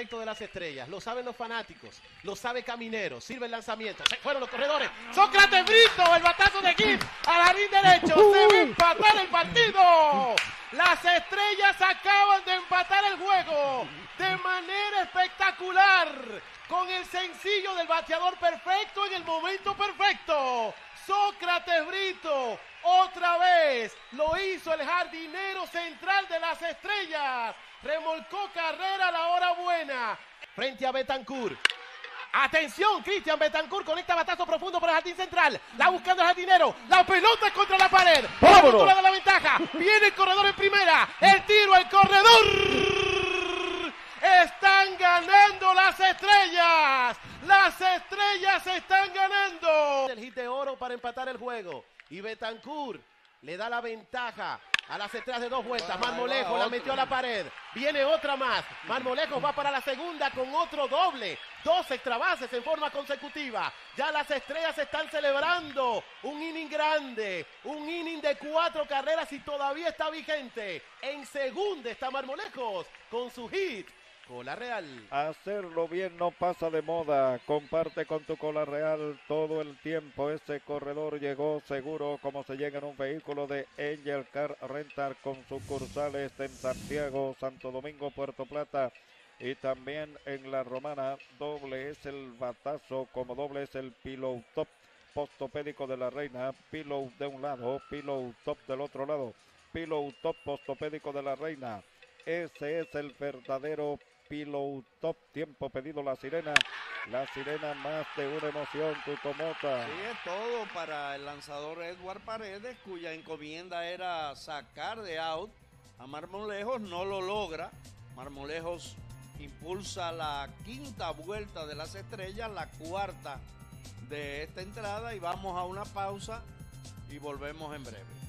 De las estrellas, lo saben los fanáticos, lo sabe Caminero, sirve el lanzamiento, se fueron los corredores, Sócrates Brito, el batazo de Gil al jardín derecho, se va a empatar el partido. Las estrellas acaban de empatar el juego de manera espectacular, con el sencillo del bateador perfecto en el momento perfecto. Sócrates Brito, otra vez, lo hizo el jardinero central de las estrellas. Remolcó carrera a la hora buena. Frente a Betancourt. Atención, Cristian Betancourt conecta batazo profundo por el jardín central. La buscando el jardinero. La pelota contra la pared. ¡Vámonos! De la ventaja. Viene el corredor en primera. El tiro, el corredor. Están ganando las estrellas. Las estrellas están ganando. El hit de oro para empatar el juego. Y Betancourt le da la ventaja a las estrellas de 2 vueltas. Marmolejos la metió a la pared. Viene otra más. Marmolejos va para la segunda con otro doble. 2 extra bases en forma consecutiva. Ya las estrellas están celebrando un inning grande. Un inning de 4 carreras y todavía está vigente. En segunda está Marmolejos con su hit. Cola Real. Hacerlo bien no pasa de moda. Comparte con tu Cola Real todo el tiempo. Ese corredor llegó seguro como se llega en un vehículo de Angel Car Rental con sucursales en Santiago, Santo Domingo, Puerto Plata y también en La Romana. Doble es el batazo, como doble es el Pillow Top postopédico de la Reina. Pillow de un lado, Pillow Top del otro lado. Pillow Top postopédico de la Reina. Ese es el verdadero Pillow Top. Tiempo pedido la sirena más de una emoción, Tutomota. Sí, es todo para el lanzador Edward Paredes, cuya encomienda era sacar de out a Marmolejos, no lo logra. Marmolejos impulsa la 5ª vuelta de las estrellas, la 4ª de esta entrada, y vamos a una pausa y volvemos en breve.